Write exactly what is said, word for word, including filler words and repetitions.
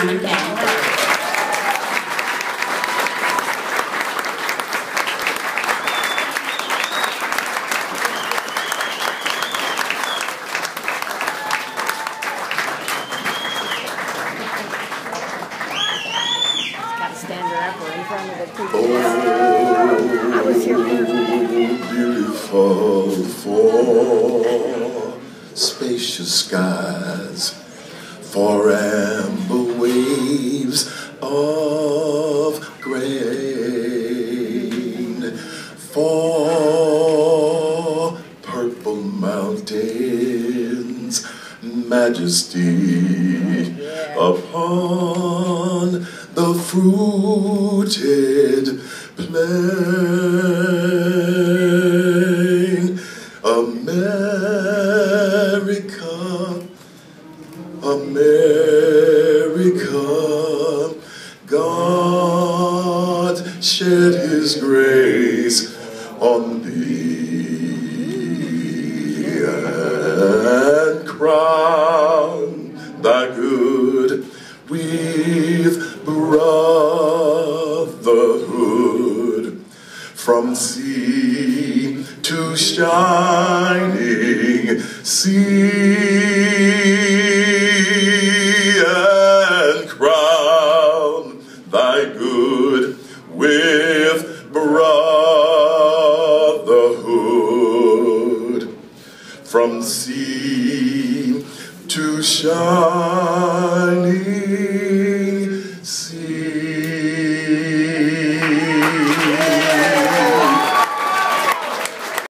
Herman Cain. Stand her up in front of the people. Oh, I was here. Beautiful for spacious skies, for amber waves of grain, for purple mountains, majesty upon the fruited plain. America, America, God shed his grace on thee and crown thy good with brotherhood, from sea to shining sea, and crown thy good with brotherhood, from sea to shining